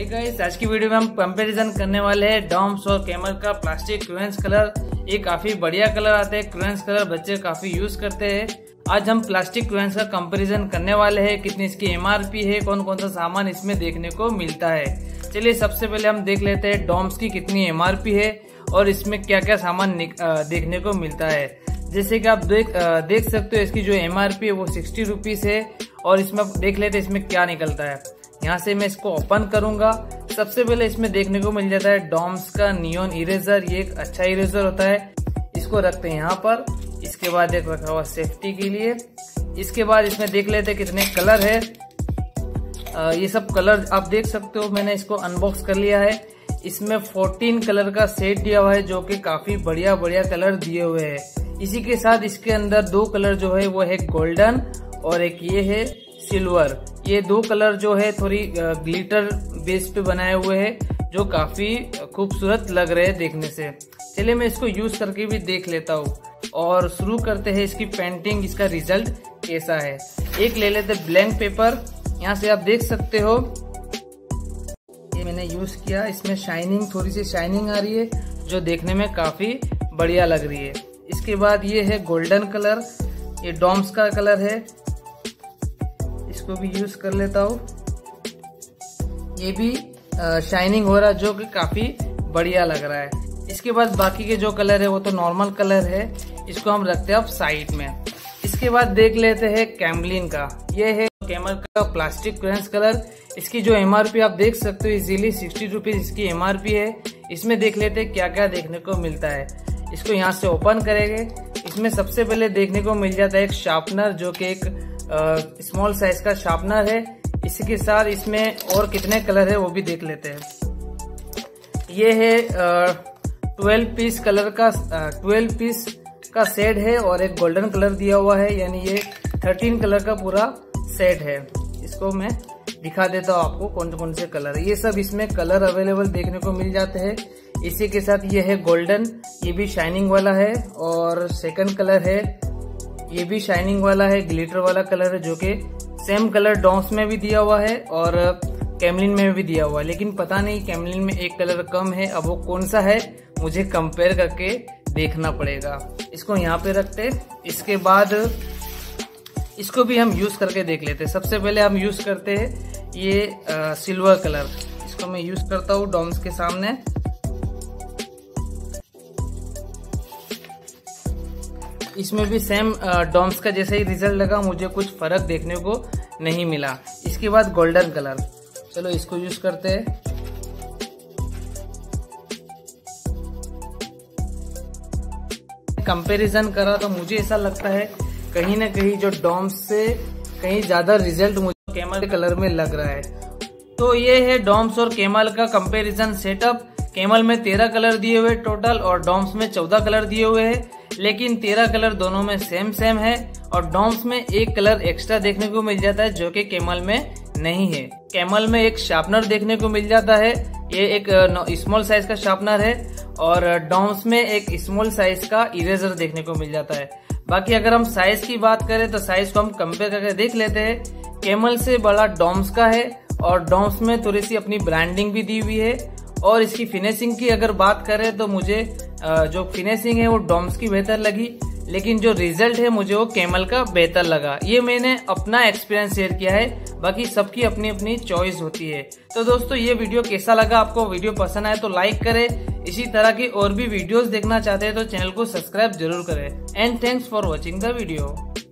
Guys, आज की video में हम कंपैरिजन करने वाले हैं डॉम्स और कैमल का प्लास्टिक क्रूएंस कलर। ये काफी बढ़िया कलर आते हैं, क्रूएंस कलर बच्चे काफी यूज करते हैं। आज हम प्लास्टिक क्रूएंस का कंपैरिजन करने वाले हैं, कितनी इसकी एमआरपी है, कौन कौन सा सामान इसमें देखने को मिलता है। चलिए सबसे पहले हम देख लेते हैं डॉम्स की कितनी एमआरपी है और इसमें क्या क्या सामान देखने को मिलता है। जैसे कि आप देख सकते हो, इसकी जो एमआरपी है वो 60 रुपीज है। और इसमें देख लेते हैं इसमें क्या निकलता है। यहाँ से मैं इसको ओपन करूंगा। सबसे पहले इसमें देखने को मिल जाता है डॉम्स का नियॉन इरेजर। ये एक अच्छा इरेजर होता है, इसको रखते हैं यहाँ पर। इसके बाद एक रखा हुआ सेफ्टी के लिए। इसके बाद इसमें देख लेते हैं कितने कलर है। ये सब कलर आप देख सकते हो, मैंने इसको अनबॉक्स कर लिया है। इसमें 14 कलर का सेट दिया हुआ है, जो कि काफी बढ़िया बढ़िया कलर दिए हुए हैं। इसी के साथ इसके अंदर दो कलर जो है वो है गोल्डन और एक ये है सिल्वर। ये दो कलर जो है थोड़ी ग्लिटर बेस पे बनाए हुए हैं, जो काफी खूबसूरत लग रहे हैं देखने से। चलिए मैं इसको यूज करके भी देख लेता हूँ और शुरू करते हैं इसकी पेंटिंग, इसका रिजल्ट कैसा है। एक ले लेते ब्लैंक पेपर। यहाँ से आप देख सकते हो ये मैंने यूज किया। इसमें शाइनिंग, थोड़ी सी शाइनिंग आ रही है, जो देखने में काफी बढ़िया लग रही है। इसके बाद ये है गोल्डन कलर, ये डॉम्स का कलर है। इसको भी यूज कर लेता हूँ। ये भी शाइनिंग हो रहा है, जो कि काफी बढ़िया लग रहा है। इसके बाद बाकी के जो कलर है वो तो नॉर्मल कलर है, इसको हम रखते हैं अब साइड में। इसके बाद देख लेते हैं कैमलिन का। ये है कैमल का प्लास्टिक क्रूएंस कलर। इसकी जो एमआरपी आप देख सकते हो इजीली 60 रुपीज इसकी एमआरपी है। इसमें देख लेते हैं क्या क्या देखने को मिलता है। इसको यहाँ से ओपन करेंगे। इसमें सबसे पहले देखने को मिल जाता है एक शार्पनर, जो कि एक स्मॉल साइज का शार्पनर है। इसी के साथ इसमें और कितने कलर है वो भी देख लेते हैं। ये है 12 पीस कलर का 12 पीस का सेट है और एक गोल्डन कलर दिया हुआ है, यानी ये 13 कलर का पूरा सेट है। इसको मैं दिखा देता हूँ आपको कौन कौन से कलर है। ये सब इसमें कलर अवेलेबल देखने को मिल जाते हैं। इसी के साथ ये है गोल्डन, ये भी शाइनिंग वाला है। और सेकंड कलर है, ये भी शाइनिंग वाला है, ग्लिटर वाला कलर है, जो कि सेम कलर डॉम्स में भी दिया हुआ है और कैमलिन में भी दिया हुआ है। लेकिन पता नहीं कैमलिन में एक कलर कम है, अब वो कौन सा है मुझे कंपेयर करके देखना पड़ेगा। इसको यहाँ पे रखते। इसके बाद इसको भी हम यूज करके देख लेते हैं। सबसे पहले हम यूज करते हैं ये सिल्वर कलर। इसको मैं यूज करता हूँ डॉम्स के सामने। इसमें भी सेम डॉम्स का जैसा ही रिजल्ट लगा, मुझे कुछ फर्क देखने को नहीं मिला। इसके बाद गोल्डन कलर, चलो इसको यूज करते हैं। कंपैरिजन करा तो मुझे ऐसा लगता है कहीं ना कहीं जो डॉम्स से कहीं ज्यादा रिजल्ट मुझे कैमल कलर में लग रहा है। तो ये है डॉम्स और कैमल का कंपैरिजन सेटअप। कैमल में 13 कलर दिए हुए टोटल और डॉम्स में 14 कलर दिए हुए हैं, लेकिन 13 कलर दोनों में सेम है और डॉम्स में एक कलर एक्स्ट्रा देखने को मिल जाता है, जो कि कैमल में नहीं है। कैमल में एक शार्पनर देखने को मिल जाता है, ये एक स्मॉल साइज का शार्पनर है और डॉम्स में एक स्मॉल साइज का इरेजर देखने को मिल जाता है। बाकी अगर हम साइज की बात करें तो साइज को हम कंपेयर करके देख लेते हैं। कैमल से बड़ा डॉम्स का है और डॉम्स में थोड़ी सी अपनी ब्रांडिंग भी दी हुई है। और इसकी फिनिशिंग की अगर बात करें तो मुझे जो फिनिशिंग है वो डॉम्स की बेहतर लगी, लेकिन जो रिजल्ट है मुझे वो कैमल का बेहतर लगा। ये मैंने अपना एक्सपीरियंस शेयर किया है, बाकी सबकी अपनी अपनी चॉइस होती है। तो दोस्तों ये वीडियो कैसा लगा आपको? वीडियो पसंद आए तो लाइक करें। इसी तरह की और भी वीडियोस देखना चाहते हैं तो चैनल को सब्सक्राइब जरूर करें। And thanks for watching the video.